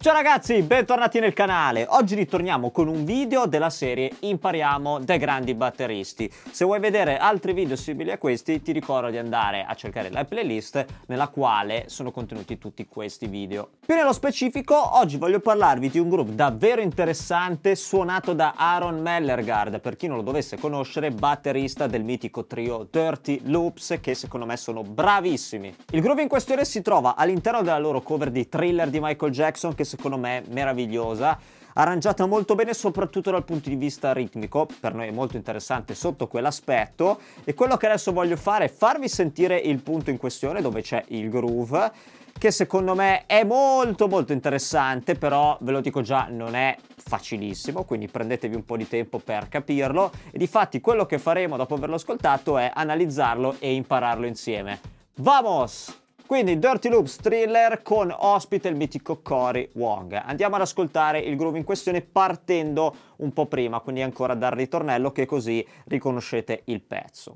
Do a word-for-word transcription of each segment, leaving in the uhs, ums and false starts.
Ciao ragazzi, bentornati nel canale. Oggi ritorniamo con un video della serie Impariamo dai grandi batteristi. Se vuoi vedere altri video simili a questi, ti ricordo di andare a cercare la playlist nella quale sono contenuti tutti questi video. Più nello specifico, oggi voglio parlarvi di un gruppo davvero interessante suonato da Aaron Mellergard, per chi non lo dovesse conoscere, batterista del mitico trio Dirty Loops, che secondo me sono bravissimi. Il groove in questione si trova all'interno della loro cover di Thriller di Michael Jackson, che secondo me è meravigliosa, arrangiata molto bene soprattutto dal punto di vista ritmico, per noi è molto interessante sotto quell'aspetto, e quello che adesso voglio fare è farvi sentire il punto in questione dove c'è il groove, che secondo me è molto molto interessante, però ve lo dico già, non è facilissimo, quindi prendetevi un po' di tempo per capirlo, e difatti quello che faremo dopo averlo ascoltato è analizzarlo e impararlo insieme. Vamos! Quindi Dirty Loops Thriller con ospite il mitico Cory Wong. Andiamo ad ascoltare il groove in questione partendo un po' prima, quindi ancora dal ritornello, che così riconoscete il pezzo.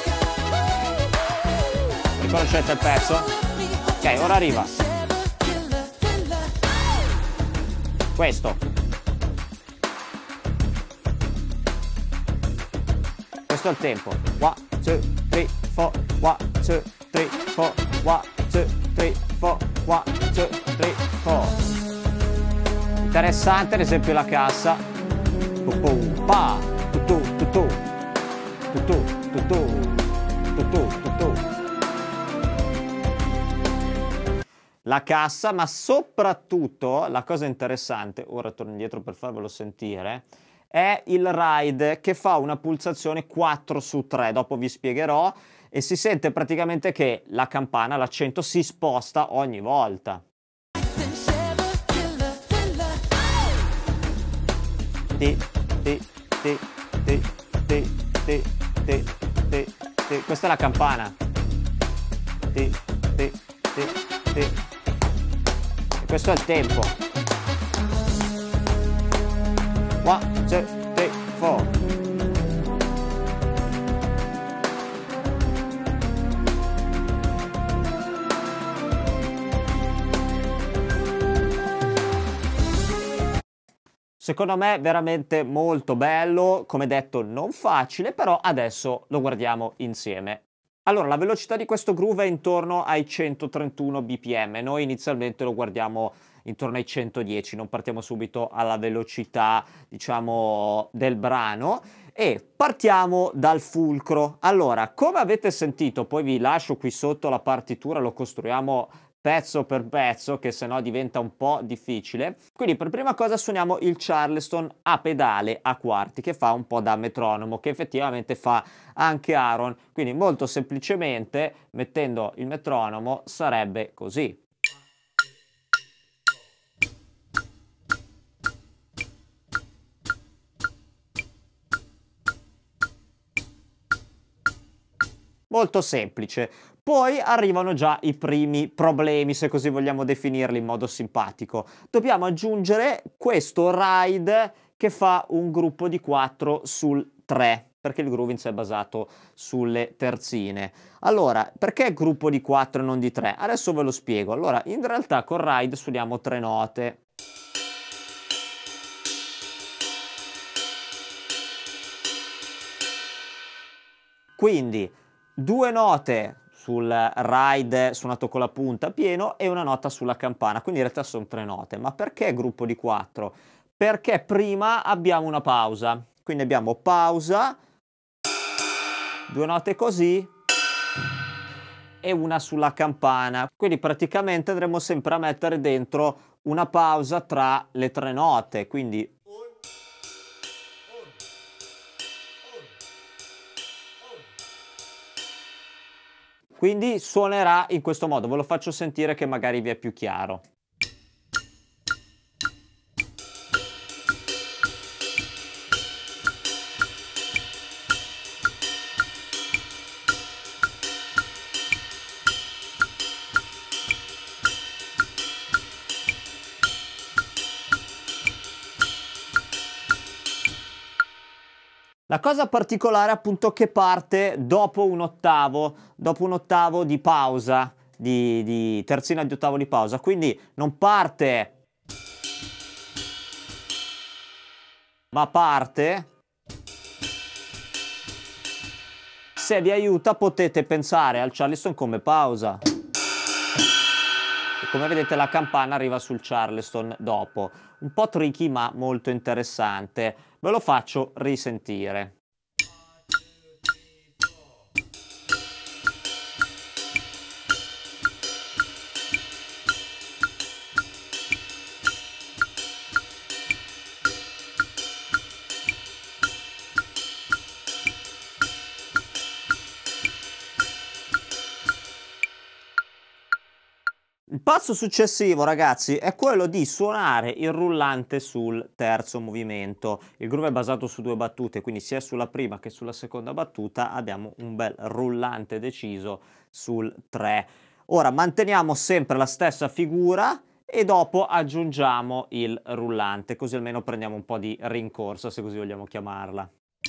Riconoscete il pezzo? Ok, ora arriva. Questo. Questo è il tempo. one, two, three, four, one, two, three, four, one, two, three, four, one, two, three, four. Interessante ad esempio la cassa. Pum, pa, tutu, tutu, tutu, tutu, tutu, tutu. La cassa, ma soprattutto la cosa interessante, ora torno indietro per farvelo sentire, è il ride che fa una pulsazione quattro su tre, dopo vi spiegherò, e si sente praticamente che la campana, l'accento, si sposta ogni volta. Ti, ti, ti, ti, ti, ti, ti, ti, ti. Questa è la campana. Ti, ti, ti, ti. E questo è il tempo. one, two, three, four. Secondo me è veramente molto bello, come detto non facile, però adesso lo guardiamo insieme. Allora, la velocità di questo groove è intorno ai centotrentuno B P M, noi inizialmente lo guardiamo intorno ai centodieci, non partiamo subito alla velocità, diciamo, del brano, e partiamo dal fulcro. Allora, come avete sentito, poi vi lascio qui sotto la partitura, lo costruiamo pezzo per pezzo, che sennò diventa un po' difficile. Quindi per prima cosa suoniamo il Charleston a pedale a quarti, che fa un po' da metronomo, che effettivamente fa anche Aaron. Quindi molto semplicemente, mettendo il metronomo, sarebbe così. Molto semplice. Poi arrivano già i primi problemi, se così vogliamo definirli in modo simpatico. Dobbiamo aggiungere questo ride che fa un gruppo di quattro sul tre, perché il groove in sé è basato sulle terzine. Allora, perché gruppo di quattro e non di tre? Adesso ve lo spiego. Allora, in realtà con ride suoniamo tre note. Quindi due note sul ride suonato con la punta pieno e una nota sulla campana, quindi in realtà sono tre note. Ma perché gruppo di quattro? Perché prima abbiamo una pausa, quindi abbiamo pausa, due note così e una sulla campana, quindi praticamente andremo sempre a mettere dentro una pausa tra le tre note, quindi Quindi suonerà in questo modo, ve lo faccio sentire che magari vi è più chiaro. La cosa particolare è appunto che parte dopo un ottavo, dopo un ottavo di pausa, di, di terzina di ottavo di pausa, quindi non parte ma parte. Se vi aiuta potete pensare al Charleston come pausa. E come vedete la campana arriva sul Charleston dopo. Un po' tricky ma molto interessante. Ve lo faccio risentire. Il passo successivo, ragazzi, è quello di suonare il rullante sul terzo movimento. Il groove è basato su due battute, quindi sia sulla prima che sulla seconda battuta abbiamo un bel rullante deciso sul tre. Ora manteniamo sempre la stessa figura e dopo aggiungiamo il rullante, così almeno prendiamo un po' di rincorsa, se così vogliamo chiamarla.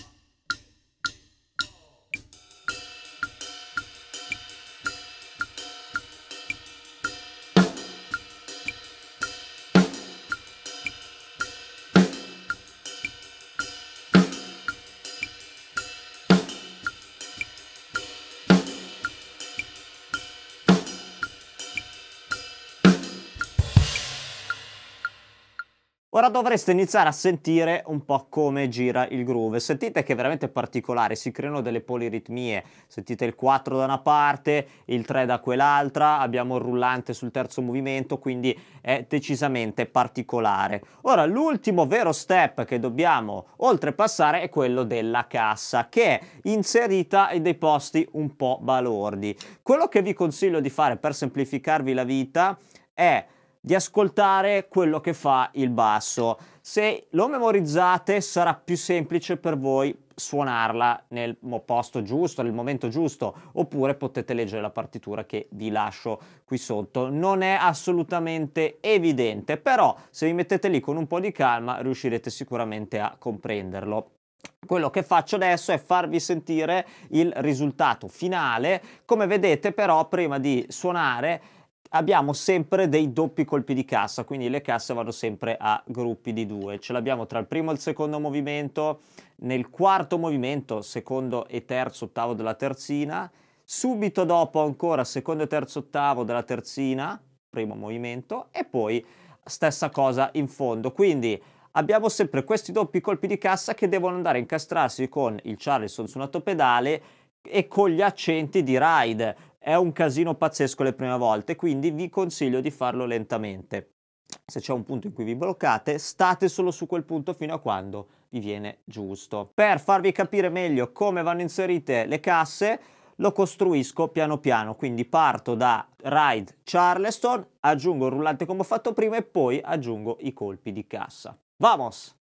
Ora dovreste iniziare a sentire un po' come gira il groove. Sentite che è veramente particolare, si creano delle poliritmie. Sentite il quattro da una parte, il tre da quell'altra, abbiamo il rullante sul terzo movimento, quindi è decisamente particolare. Ora l'ultimo vero step che dobbiamo oltrepassare è quello della cassa, che è inserita in dei posti un po' balordi. Quello che vi consiglio di fare per semplificarvi la vita è di ascoltare quello che fa il basso. Se lo memorizzate sarà più semplice per voi suonarla nel posto giusto, nel momento giusto, oppure potete leggere la partitura che vi lascio qui sotto. Non è assolutamente evidente, però se vi mettete lì con un po' di calma riuscirete sicuramente a comprenderlo. Quello che faccio adesso è farvi sentire il risultato finale. Come vedete però prima di suonare abbiamo sempre dei doppi colpi di cassa, quindi le casse vanno sempre a gruppi di due. Ce l'abbiamo tra il primo e il secondo movimento, nel quarto movimento, secondo e terzo ottavo della terzina, subito dopo ancora secondo e terzo ottavo della terzina, primo movimento, e poi stessa cosa in fondo. Quindi abbiamo sempre questi doppi colpi di cassa che devono andare a incastrarsi con il Charleston suonato pedale e con gli accenti di ride. È un casino pazzesco le prime volte, quindi vi consiglio di farlo lentamente. Se c'è un punto in cui vi bloccate, state solo su quel punto fino a quando vi viene giusto. Per farvi capire meglio come vanno inserite le casse, lo costruisco piano piano, quindi parto da ride Charleston, aggiungo il rullante come ho fatto prima e poi aggiungo i colpi di cassa. Vamos!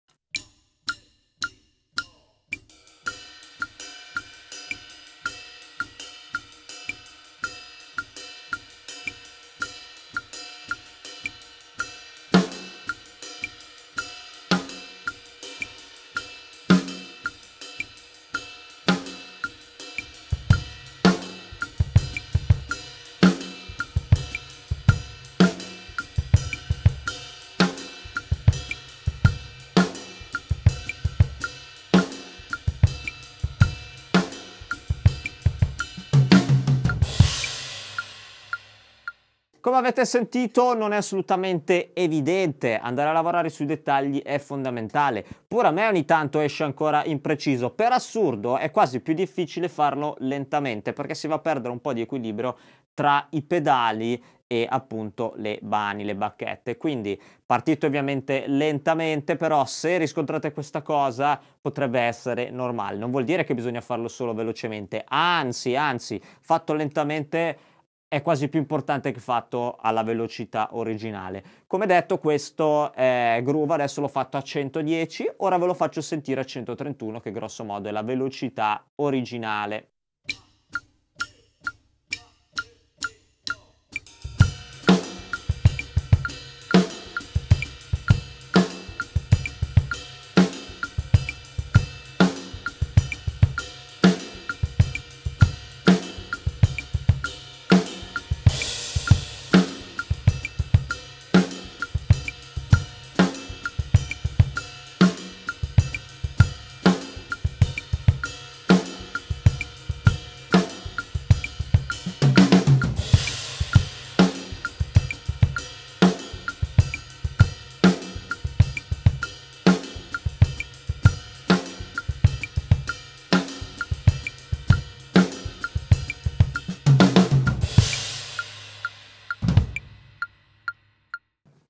Come avete sentito non è assolutamente evidente, andare a lavorare sui dettagli è fondamentale. Pure a me ogni tanto esce ancora impreciso, per assurdo è quasi più difficile farlo lentamente perché si va a perdere un po' di equilibrio tra i pedali e appunto le mani, le bacchette. Quindi partite ovviamente lentamente, però se riscontrate questa cosa potrebbe essere normale. Non vuol dire che bisogna farlo solo velocemente, anzi, anzi, fatto lentamente è quasi più importante che fatto alla velocità originale. Come detto, questo eh, groove adesso l'ho fatto a centodieci, ora ve lo faccio sentire a centotrentuno, che grosso modo è la velocità originale.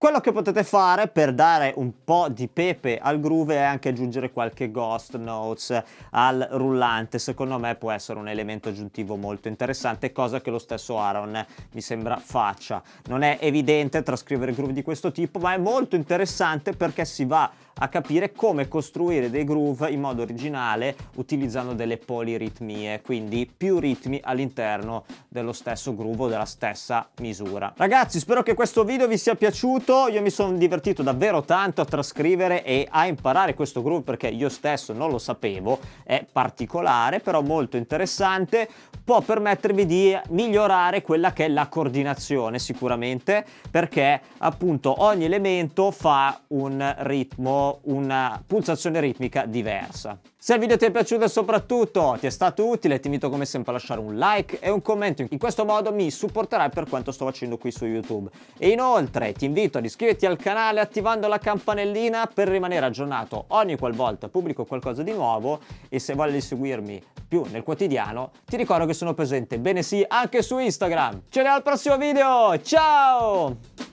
Quello che potete fare per dare un po' di pepe al groove è anche aggiungere qualche ghost notes al rullante. Secondo me può essere un elemento aggiuntivo molto interessante, cosa che lo stesso Aaron mi sembra faccia. Non è evidente trascrivere groove di questo tipo, ma è molto interessante perché si va a capire come costruire dei groove in modo originale utilizzando delle poliritmie, quindi più ritmi all'interno dello stesso groove o della stessa misura. Ragazzi, spero che questo video vi sia piaciuto. Io mi sono divertito davvero tanto a trascrivere e a imparare questo groove perché io stesso non lo sapevo. È particolare, però molto interessante. Può permettervi di migliorare quella che è la coordinazione sicuramente, perché appunto ogni elemento fa un ritmo, una pulsazione ritmica diversa. Se il video ti è piaciuto e soprattutto ti è stato utile, ti invito come sempre a lasciare un like e un commento. In questo modo mi supporterai per quanto sto facendo qui su YouTube. E inoltre ti invito ad iscriverti al canale attivando la campanellina per rimanere aggiornato ogni qualvolta pubblico qualcosa di nuovo, e se voglio seguirmi più nel quotidiano ti ricordo che sono presente, bene sì, anche su Instagram. Ci vediamo al prossimo video, ciao!